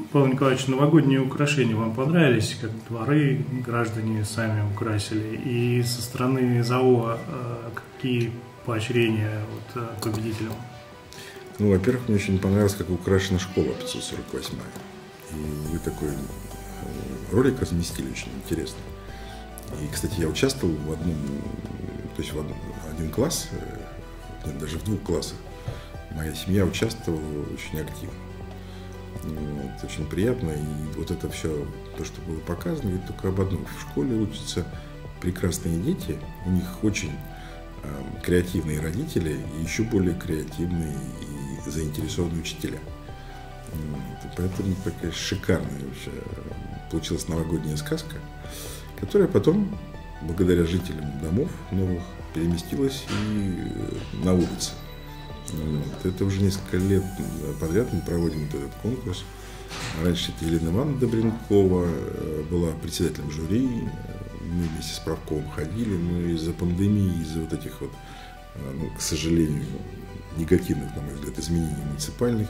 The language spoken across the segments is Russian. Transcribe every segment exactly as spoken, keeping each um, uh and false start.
Павел Николаевич, новогодние украшения вам понравились, как дворы граждане сами украсили? И со стороны ЗАО какие поощрения вот, победителям? Ну, во-первых, мне очень понравилось, как украшена школа пятьсот сорок восьмая. И вы такой ролик разместили очень интересный. И, кстати, я участвовал в одном, то есть в одном, один класс, нет, даже в двух классах. Моя семья участвовала очень активно. Это очень приятно. И вот это все, то, что было показано, говорит только об одном. В школе учатся прекрасные дети, у них очень э, креативные родители и еще более креативные и заинтересованные учителя. Вот. Поэтому такая шикарная вообще получилась новогодняя сказка, которая потом, благодаря жителям домов новых, переместилась и на улицы. Вот. Это уже несколько лет подряд мы проводим вот этот конкурс. Раньше это Елена Ивановна Добренкова была председателем жюри. Мы вместе с правкомом ходили, но из-за пандемии, из-за вот этих вот, ну, к сожалению, негативных, на мой взгляд, изменений муниципальных,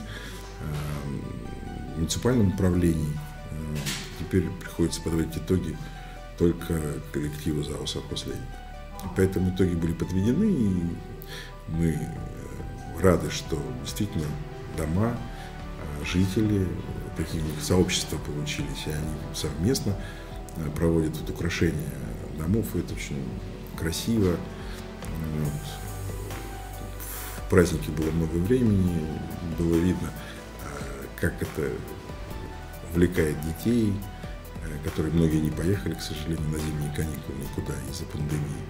в муниципальном управлении теперь приходится подводить итоги только коллективу ЗАО «Совхоз Ленина». Поэтому итоги были подведены, и мы рады, что действительно дома, жители, такие сообщества получились, и они совместно проводят вот украшение домов. Это очень красиво. Вот. В празднике было много времени, было видно, как это увлекает детей, которые многие не поехали, к сожалению, на зимние каникулы никуда из-за пандемии.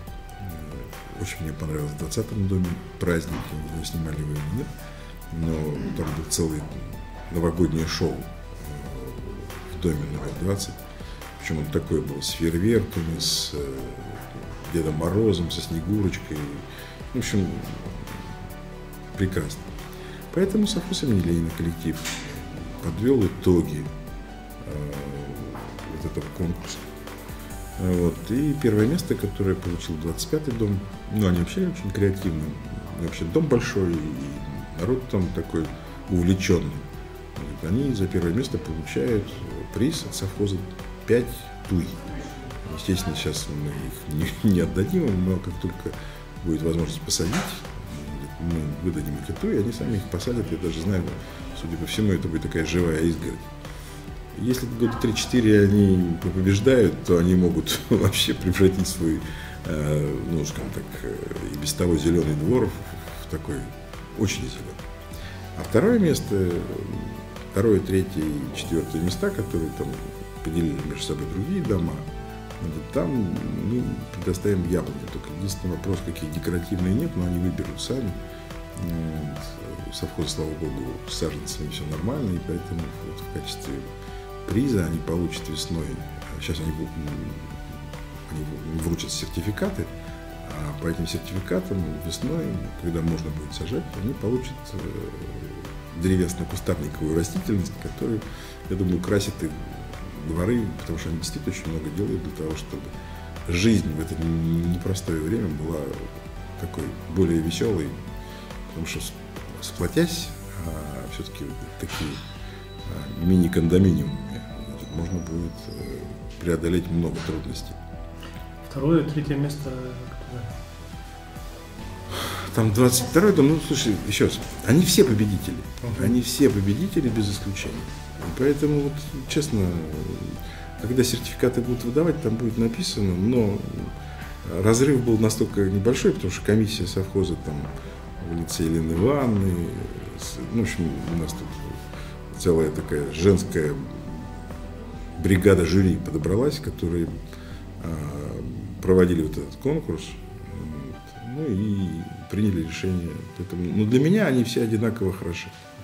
Очень мне понравилось в двадцатом доме праздники, не знаю, снимали вы или нет, но там был целый новогоднее шоу в доме номер двадцать. Причем он такой был с фейерверками, с Дедом Морозом, со Снегурочкой. В общем, прекрасно. Поэтому совхоз имени Ленина коллектив подвел итоги э, вот этого конкурса. Вот. И первое место, которое получил двадцать пятый дом, ну, они вообще очень креативные. Вообще дом большой, и народ там такой увлеченный. Вот. Они за первое место получают приз от совхоза пять туй. Естественно, сейчас мы их не, не отдадим, но как только будет возможность посадить, мы выдадим эти туи, они сами их посадят. Я даже знаю, судя по всему, это будет такая живая изгородь. Если года три-четыре они побеждают, то они могут вообще превратить свой, э, ну, скажем так, и без того зеленый двор в такой очень зеленый. А второе место, второе, третье и четвертое места, которые там поделили между собой другие дома, там мы предоставим яблони. Только единственный вопрос, какие декоративные нет, но они выберут сами. Совхоз, слава богу, с саженцами все нормально, и поэтому вот в качестве приза они получат весной. Сейчас они, они вручат сертификаты, а по этим сертификатам весной, когда можно будет сажать, они получат древесно-кустарниковую растительность, которая, я думаю, красит их дворы, потому что они действительно очень много делают для того, чтобы жизнь в это непростое время была такой более веселой, потому что, сплотясь, а, все-таки такие а, мини-кондоминиумы, можно будет а, преодолеть много трудностей. Второе, третье место. Там двадцать второй дом, ну, слушай, еще раз, они все победители, uh-huh. они все победители без исключения. И поэтому, вот, честно, когда сертификаты будут выдавать, там будет написано, но разрыв был настолько небольшой, потому что комиссия совхоза там в лице Елены Ивановны, ну, в общем, у нас тут целая такая женская бригада жюри подобралась, которые а, проводили вот этот конкурс, вот, ну и приняли решение. Поэтому, ну, для меня они все одинаково хороши.